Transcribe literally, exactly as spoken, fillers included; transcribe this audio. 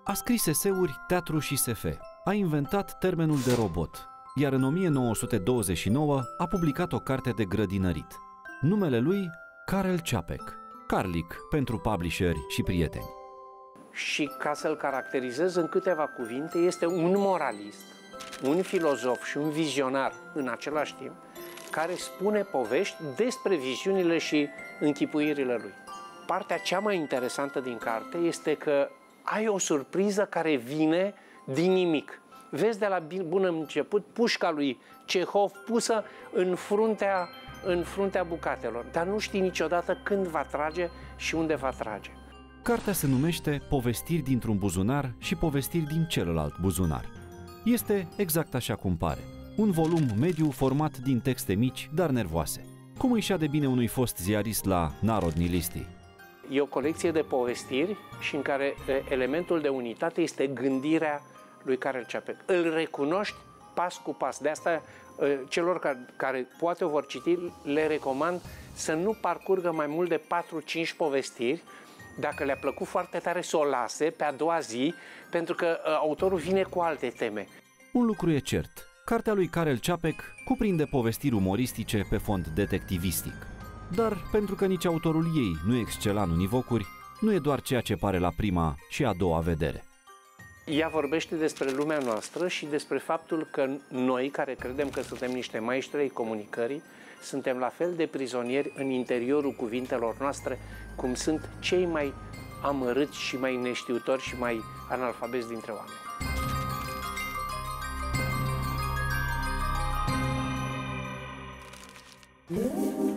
A scris eseuri, teatru și S F. A inventat termenul de robot, iar în o mie nouă sute douăzeci și nouă a publicat o carte de grădinărit. Numele lui, Karel Čapek, Carlic pentru publisheri și prieteni. Și ca să-l caracterizez în câteva cuvinte, este un moralist, un filozof și un vizionar în același timp, care spune povești despre viziunile și închipuirile lui. Partea cea mai interesantă din carte este că ai o surpriză care vine din nimic. Vezi de la bun început pușca lui Cehov pusă în fruntea, în fruntea bucatelor, dar nu știi niciodată când va trage și unde va trage. Cartea se numește Povestiri dintr-un buzunar și povestiri din celălalt buzunar. Este exact așa cum pare. Un volum mediu format din texte mici, dar nervoase. Cum îi de bine unui fost ziarist la Narodni listi. E o colecție de povestiri și în care elementul de unitate este gândirea lui Karel Čapek. Îl recunoști pas cu pas. De asta celor care, care poate o vor citi, le recomand să nu parcurgă mai mult de patru cinci povestiri. Dacă le-a plăcut foarte tare, să o lase pe a doua zi, pentru că autorul vine cu alte teme. Un lucru e cert. Cartea lui Karel Čapek cuprinde povestiri umoristice pe fond detectivistic. Dar pentru că nici autorul ei nu excela în univocuri, nu e doar ceea ce pare la prima și a doua vedere. Ea vorbește despre lumea noastră și despre faptul că noi, care credem că suntem niște maestri ai comunicării, suntem la fel de prizonieri în interiorul cuvintelor noastre, cum sunt cei mai amărâți și mai neștiutori și mai analfabeti dintre oameni.